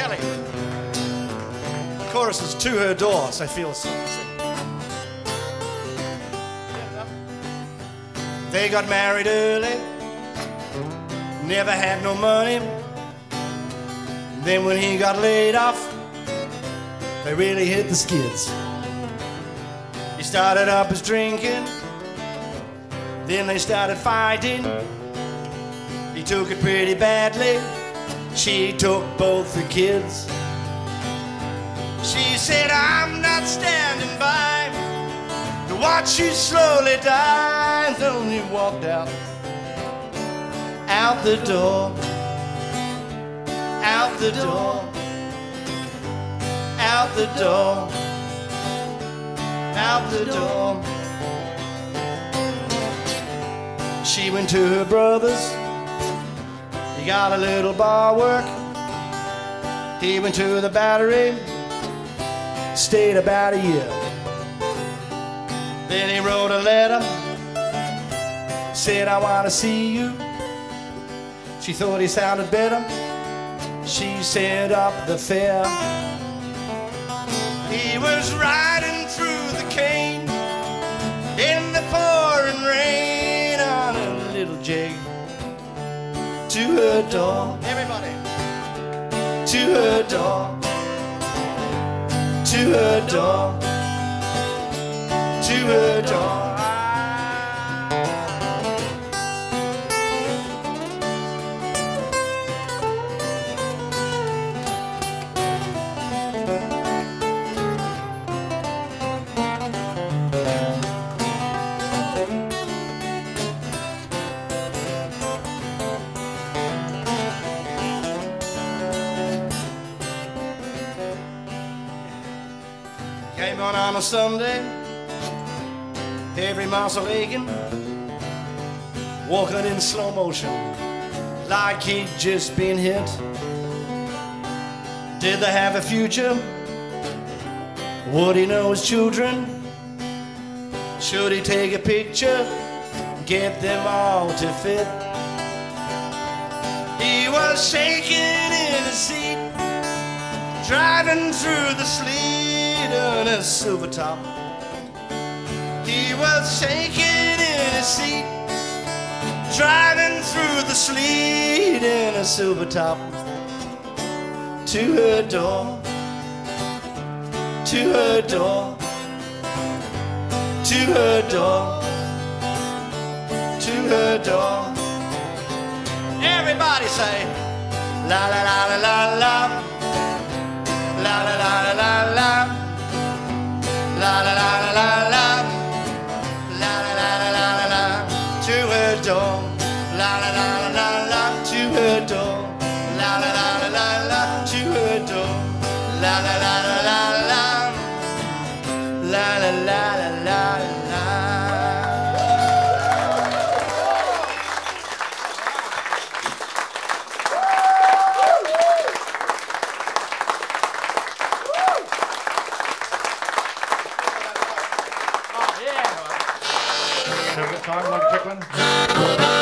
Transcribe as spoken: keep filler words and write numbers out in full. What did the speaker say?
Kelly. The chorus is to her door, so I feel so. They got married early, never had no money. Then when he got laid off, they really hit the skids. He started up his drinking, then they started fighting. He took it pretty badly, she took both the kids. She said, I'm not standing by to watch you slowly die. And then he walked out, out the door, out the door, out the door, out the door. She went to her brother's, he got a little bar work. He went to the Battery, stayed about a year. Then he wrote a letter, said, I want to see you. She thought he sounded better, she set up the fair. He was riding through the cane in the pouring rain on a little jig. To her door, everybody. To her door, to her door, to her door. Came on on a Sunday, every muscle aching, walking in slow motion like he'd just been hit. Did they have a future? Would he know his children? Should he take a picture, get them all to fit? He was shaking in his seat, driving through the sleet on a silver top. He was shaking in his seat, driving through the sleet in a silver top. To her door, to her door, to her door, to her door. Everybody say, la la la la la la, la la la la la la. La la la la la la, la la la la la la, to her door. La la la la la la, to her door. La la la la la la, to her door. La la la la la la, la la la la la la. Have a good time, like a quick one.